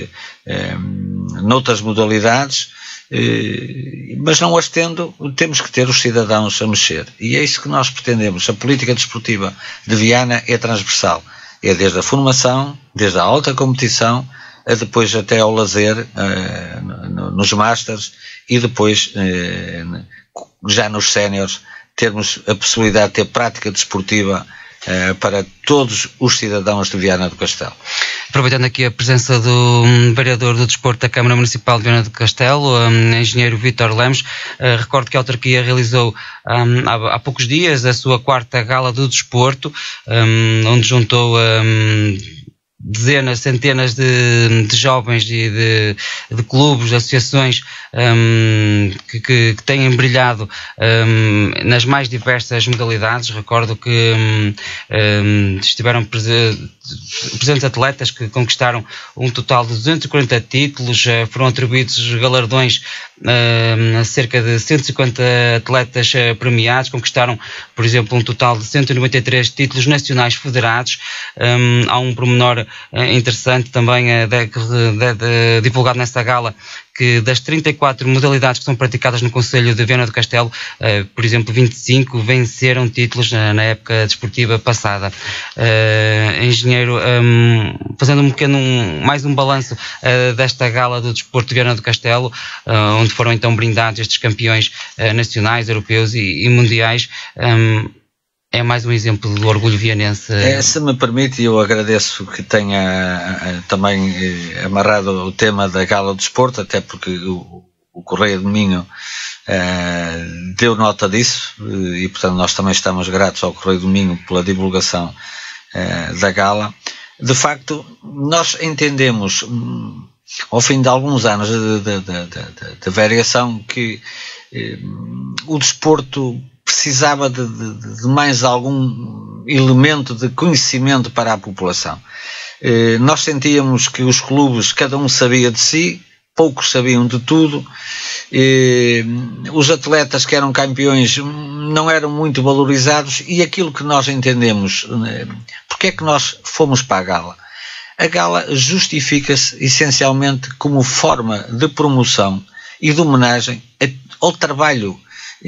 noutras modalidades, mas não as tendo, temos que ter os cidadãos a mexer. E é isso que nós pretendemos. A política desportiva de Viana é transversal. É desde a formação, desde a alta competição, a depois até ao lazer, uh, nos Masters, e depois, uh, já nos séniores, termos a possibilidade de ter prática desportiva uh, para todos os cidadãos de Viana do Castelo. Aproveitando aqui a presença do um, vereador do Desporto da Câmara Municipal de Viana do Castelo, um, engenheiro Vítor Lemos, uh, recordo que a autarquia realizou um, há, há poucos dias a sua quarta gala do desporto, um, onde juntou um, dezenas, centenas de, de jovens e de, de clubes, de associações um, que, que, que têm brilhado um, nas mais diversas modalidades. Recordo que um, um, estiveram prese presentes atletas que conquistaram um total de duzentos e quarenta títulos, foram atribuídos galardões um, a cerca de cento e cinquenta atletas premiados, conquistaram, por exemplo, um total de cento e noventa e três títulos nacionais federados. Um, há um pormenor interessante também uh, de, de, de, divulgado nesta gala, que das trinta e quatro modalidades que são praticadas no Concelho de Viana do Castelo, uh, por exemplo, vinte e cinco venceram títulos na, na época desportiva passada. Uh, engenheiro, um, fazendo um pequeno, um, mais um balanço uh, desta gala do desporto de Viana do Castelo, uh, onde foram então brindados estes campeões uh, nacionais, europeus e, e mundiais, um, é mais um exemplo do orgulho vianense. É, se me permite, eu agradeço que tenha também eh, amarrado o tema da Gala do Desporto, até porque o, o Correio do Minho eh, deu nota disso, e portanto nós também estamos gratos ao Correio do Minho pela divulgação eh, da Gala. De facto, nós entendemos, ao fim de alguns anos de, de, de, de, de variação, que eh, o desporto precisava de, de, de mais algum elemento de conhecimento para a população. Eh, nós sentíamos que os clubes, cada um sabia de si, poucos sabiam de tudo, eh, os atletas que eram campeões não eram muito valorizados, e aquilo que nós entendemos, eh, porque é que nós fomos para a gala? A gala justifica-se essencialmente como forma de promoção e de homenagem ao trabalho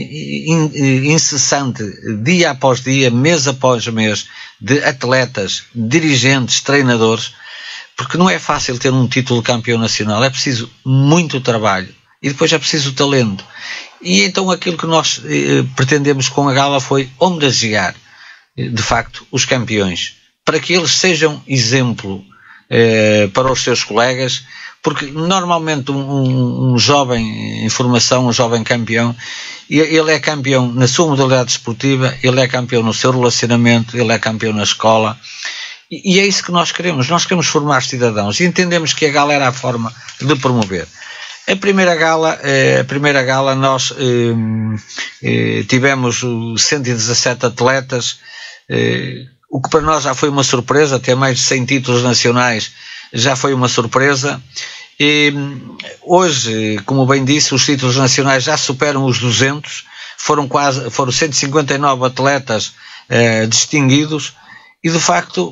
incessante, dia após dia, mês após mês, de atletas, dirigentes, treinadores, porque não é fácil ter um título de campeão nacional, é preciso muito trabalho e depois é preciso talento. E então aquilo que nós eh, pretendemos com a gala foi homenagear, de facto, os campeões, para que eles sejam exemplo eh, para os seus colegas, porque normalmente um, um, um jovem em formação, um jovem campeão, ele é campeão na sua modalidade esportiva, ele é campeão no seu relacionamento, ele é campeão na escola, e, e é isso que nós queremos. Nós queremos formar cidadãos, e entendemos que a gala era a forma de promover. A primeira gala, a primeira gala nós eh, eh, tivemos cento e dezassete atletas, eh, o que para nós já foi uma surpresa, ter mais de cem títulos nacionais já foi uma surpresa. E hoje, como bem disse, os títulos nacionais já superam os duzentos, foram quase, foram cento e cinquenta e nove atletas eh, distinguidos, e de facto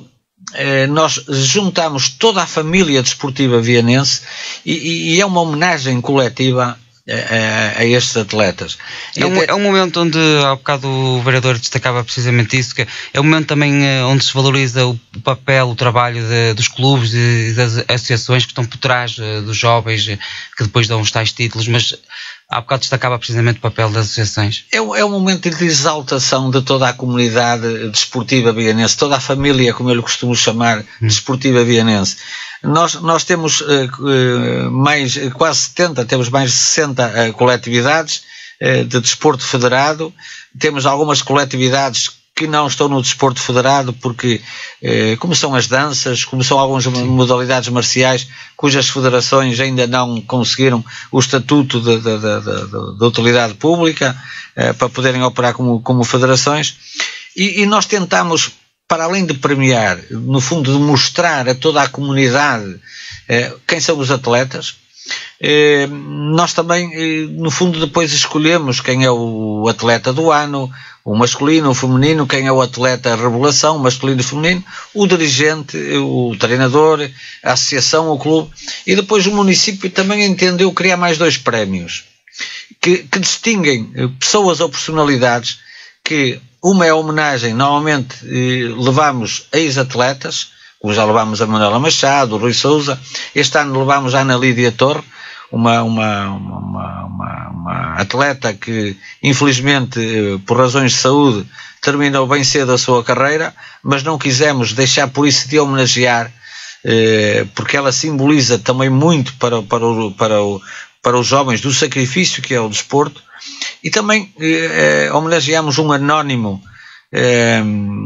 eh, nós juntamos toda a família desportiva vianense e, e é uma homenagem coletiva A, a, a estes atletas. É um, até... é um momento onde, há bocado o vereador destacava precisamente isso, que é um momento também onde se valoriza o papel, o trabalho de, dos clubes e das associações que estão por trás dos jovens, que depois dão os tais títulos, mas há bocado destacava precisamente o papel das associações. É, é um momento de exaltação de toda a comunidade desportiva vianense, toda a família, como eu lhe costumo chamar, desportiva vianense. Nós, nós temos uh, mais, quase setenta, temos mais de sessenta uh, coletividades uh, de desporto federado, temos algumas coletividades que não estão no desporto federado porque, uh, como são as danças, como são algumas modalidades marciais, cujas federações ainda não conseguiram o estatuto de, de, de, de, de utilidade pública uh, para poderem operar como, como federações, e, e nós tentamos, para além de premiar, no fundo de mostrar a toda a comunidade eh, quem são os atletas, eh, nós também, eh, no fundo, depois escolhemos quem é o atleta do ano, o masculino, o feminino, quem é o atleta revelação, masculino e feminino, o dirigente, o treinador, a associação, o clube, e depois o município também entendeu criar mais dois prémios, que, que distinguem pessoas ou personalidades que... Uma é a homenagem, normalmente eh, levamos ex-atletas, como já levamos a Manuela Machado, o Rui Sousa. Este ano levamos a Ana Lídia Torre, uma, uma, uma, uma, uma atleta que infelizmente eh, por razões de saúde terminou bem cedo a sua carreira, mas não quisemos deixar por isso de homenagear, eh, porque ela simboliza também muito para, para, o, para, o, para os jovens do sacrifício que é o desporto. E também eh, homenageamos um anónimo eh,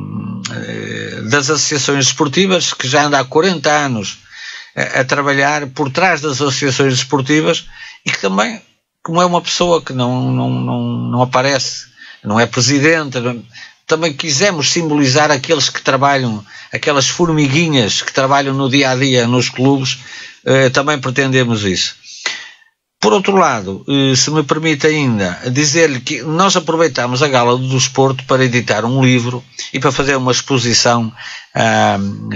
das associações desportivas que já anda há quarenta anos a, a trabalhar por trás das associações desportivas e que também, como é uma pessoa que não, não, não, não aparece, não é presidente, não, também quisemos simbolizar aqueles que trabalham, aquelas formiguinhas que trabalham no dia a dia nos clubes, eh, também pretendemos isso. Por outro lado, se me permite ainda dizer-lhe que nós aproveitamos a Gala do Desporto para editar um livro e para fazer uma exposição ah,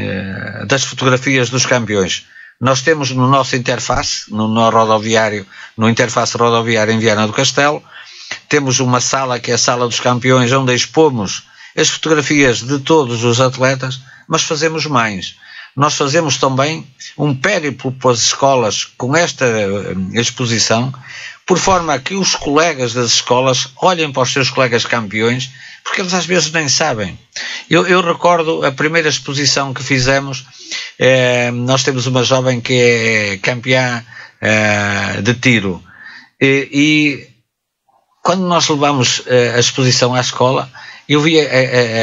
das fotografias dos campeões. Nós temos no nosso interface, no, no rodoviário, no interface rodoviário em Viana do Castelo, temos uma sala que é a Sala dos Campeões, onde expomos as fotografias de todos os atletas, mas fazemos mais. Nós fazemos também um périplo pelas escolas com esta exposição, por forma a que os colegas das escolas olhem para os seus colegas campeões, porque eles às vezes nem sabem. Eu, eu recordo a primeira exposição que fizemos, eh, nós temos uma jovem que é campeã eh, de tiro, e, e quando nós levamos eh, a exposição à escola, eu vi a, a,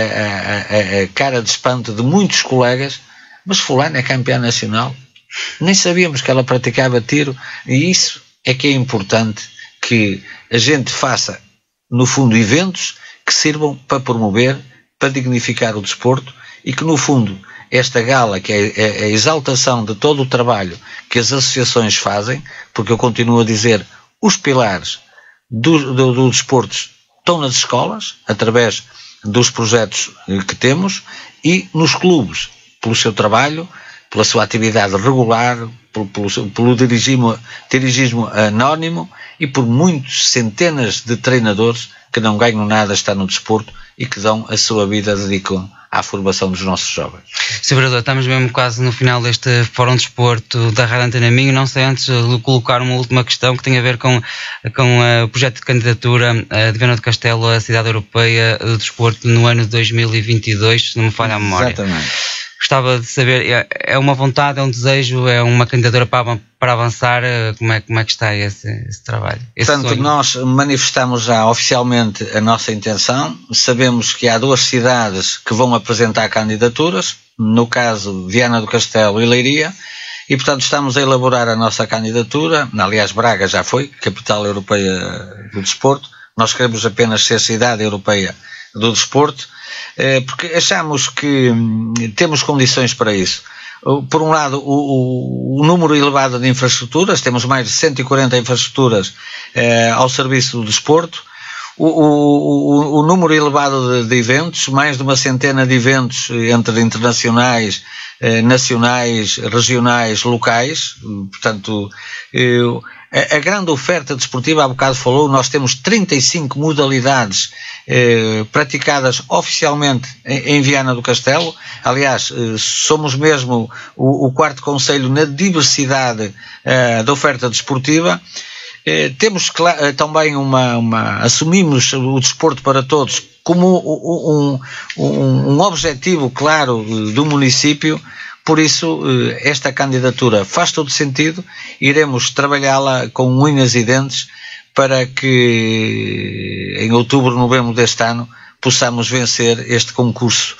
a, a, a cara de espanto de muitos colegas. Mas fulano é campeã nacional, nem sabíamos que ela praticava tiro, e isso é que é importante que a gente faça, no fundo, eventos que sirvam para promover, para dignificar o desporto, e que no fundo esta gala, que é a exaltação de todo o trabalho que as associações fazem, porque eu continuo a dizer, os pilares do, do, do desporto estão nas escolas, através dos projetos que temos, e nos clubes, pelo seu trabalho, pela sua atividade regular, pelo, pelo, pelo dirigismo, dirigismo anónimo e por muitos centenas de treinadores que não ganham nada a estar no desporto e que dão a sua vida, dedicam à formação dos nossos jovens. senhor Vereador, estamos mesmo quase no final deste Fórum de Desporto da Rádio Antena Minho. Não sei antes de colocar uma última questão que tem a ver com, com uh, o projeto de candidatura uh, de Viana do Castelo à Cidade Europeia do Desporto no ano de dois mil e vinte e dois, se não me falha a memória. Exatamente. Gostava de saber, é uma vontade, é um desejo, é uma candidatura para, para avançar, como é, como é que está esse, esse trabalho? Esse Portanto, sonho? Nós manifestamos já oficialmente a nossa intenção, sabemos que há duas cidades que vão apresentar candidaturas, no caso Viana do Castelo e Leiria, e portanto estamos a elaborar a nossa candidatura, aliás Braga já foi, capital europeia do desporto, nós queremos apenas ser cidade europeia do desporto, porque achamos que temos condições para isso. Por um lado, o, o, o número elevado de infraestruturas, temos mais de cento e quarenta infraestruturas eh, ao serviço do desporto, o, o, o número elevado de, de eventos, mais de uma centena de eventos entre internacionais, eh, nacionais, regionais, locais, portanto, eu, a, a grande oferta desportiva, há bocado falou, nós temos trinta e cinco modalidades eh, praticadas oficialmente em, em Viana do Castelo. Aliás, eh, somos mesmo o, o quarto concelho na diversidade eh, da oferta desportiva. Eh, temos eh, também uma, uma, assumimos o desporto para todos como um, um, um objetivo claro do município. Por isso, esta candidatura faz todo sentido, iremos trabalhá-la com unhas e dentes para que em outubro, novembro deste ano, possamos vencer este concurso,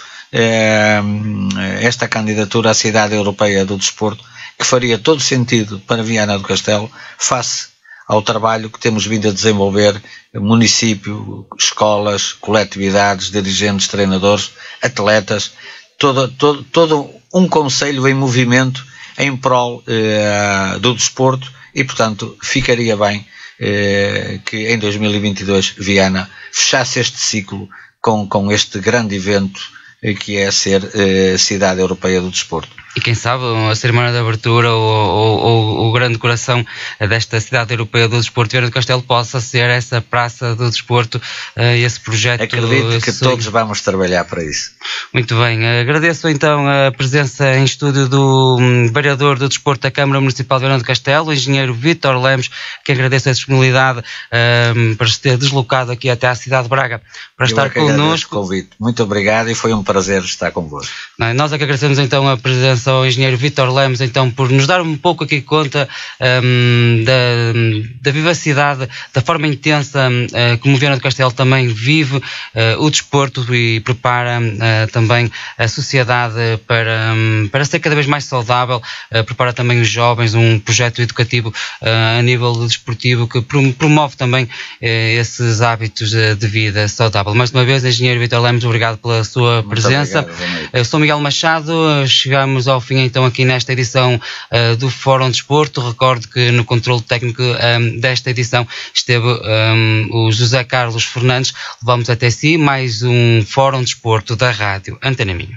esta candidatura à Cidade Europeia do Desporto, que faria todo sentido para Viana do Castelo, face ao trabalho que temos vindo a desenvolver, município, escolas, coletividades, dirigentes, treinadores, atletas, todo, todo, todo um concelho em movimento em prol eh, do desporto e, portanto, ficaria bem eh, que em dois mil e vinte e dois Viana fechasse este ciclo com, com este grande evento eh, que é ser eh, Cidade Europeia do Desporto. E quem sabe a cerimónia de abertura ou, ou, ou o grande coração desta Cidade Europeia do Desporto, Viana do Castelo, possa ser essa praça do desporto, esse projeto. Acredito que sonho. Todos vamos trabalhar para isso. Muito bem, agradeço então a presença em estúdio do vereador do Desporto da Câmara Municipal de Viana do Castelo, o engenheiro Vítor Lemos, que agradeço a disponibilidade um, para se ter deslocado aqui até à cidade de Braga para Eu estar é que connosco. O convite. Muito obrigado e foi um prazer estar convosco. Não, nós é que agradecemos então a presença ao engenheiro Vítor Lemos, então, por nos dar um pouco aqui conta um, da, da vivacidade, da forma intensa uh, como Viana do Castelo também vive uh, o desporto e prepara uh, também a sociedade para, um, para ser cada vez mais saudável, uh, prepara também os jovens, um projeto educativo uh, a nível desportivo que promove também uh, esses hábitos de, de vida saudável. Mais uma vez, engenheiro Vítor Lemos, obrigado pela sua presença. Obrigado, Eu sou Miguel Machado, chegamos ao fim então aqui nesta edição uh, do Fórum Desporto. Recordo que no controle técnico um, desta edição esteve um, o José Carlos Fernandes. Levamos até si mais um Fórum Desporto da Rádio Antena Minho.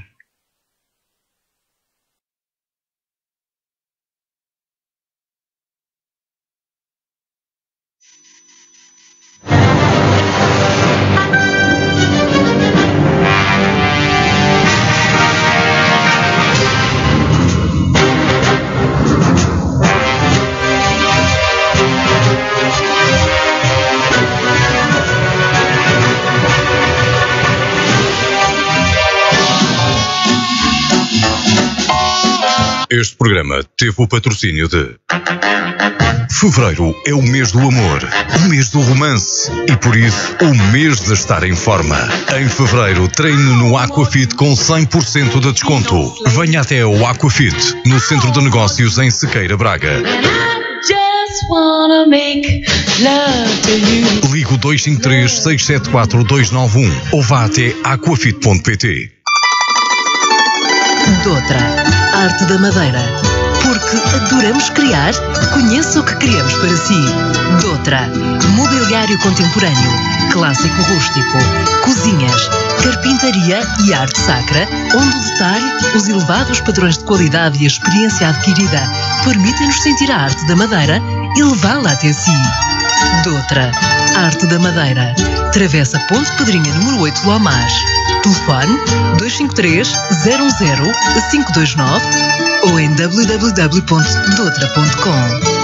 Este programa teve o patrocínio de... Fevereiro é o mês do amor, o mês do romance e, por isso, o mês de estar em forma. Em fevereiro, treino no Aquafit com cem por cento de desconto. Venha até ao Aquafit, no Centro de Negócios em Sequeira, Braga. Ligue dois cinco três, seis sete quatro, dois nove um ou vá até aquafit ponto pt. Doutra, arte da madeira. Porque adoramos criar, conheça o que criamos para si. Doutra, mobiliário contemporâneo, clássico rústico, cozinhas, carpintaria e arte sacra, onde o detalhe, os elevados padrões de qualidade e a experiência adquirida permitem-nos sentir a arte da madeira e levá-la até si. Doutra, arte da madeira. Travessa Ponte Pedrinha número oito, Lomás. Telefone dois cinco três, zero um zero, cinco dois nove ou em w w w ponto doutra ponto com.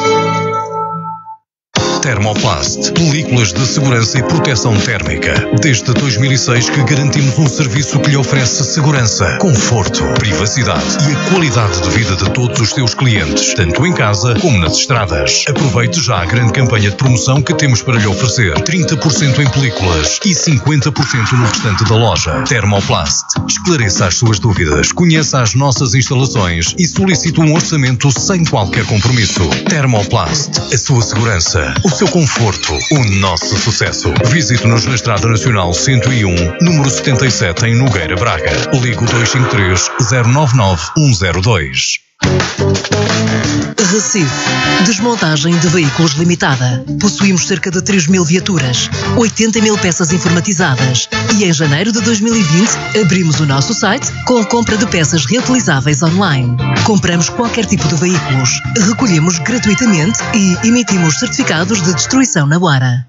Thermoplast, películas de segurança e proteção térmica. Desde dois mil e seis que garantimos um serviço que lhe oferece segurança, conforto, privacidade e a qualidade de vida de todos os seus clientes, tanto em casa como nas estradas. Aproveite já a grande campanha de promoção que temos para lhe oferecer. trinta por cento em películas e cinquenta por cento no restante da loja. Thermoplast. Esclareça as suas dúvidas, conheça as nossas instalações e solicite um orçamento sem qualquer compromisso. Thermoplast. A sua segurança, o seu conforto, o nosso sucesso. Visite-nos na Estrada Nacional cento e um, número setenta e sete, em Nogueira, Braga. Ligue dois cinco três, zero nove nove, um zero dois. Recife. Desmontagem de veículos limitada. Possuímos cerca de três mil viaturas, oitenta mil peças informatizadas e em janeiro de dois mil e vinte abrimos o nosso site com compra de peças reutilizáveis online. Compramos qualquer tipo de veículos, recolhemos gratuitamente e emitimos certificados de destruição na hora.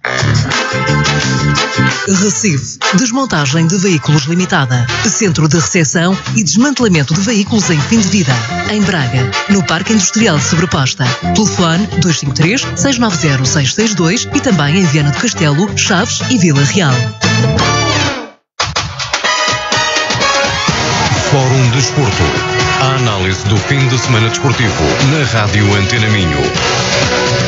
Recife. Desmontagem de veículos limitada. Centro de recepção e desmantelamento de veículos em fim de vida. Em Braga, no Parque Industrial de Sobreposta. Telefone dois cinco três, seis nove zero, seis seis dois e também em Viana do Castelo, Chaves e Vila Real. Fórum Desporto. A análise do fim de semana desportivo na Rádio Antena Minho.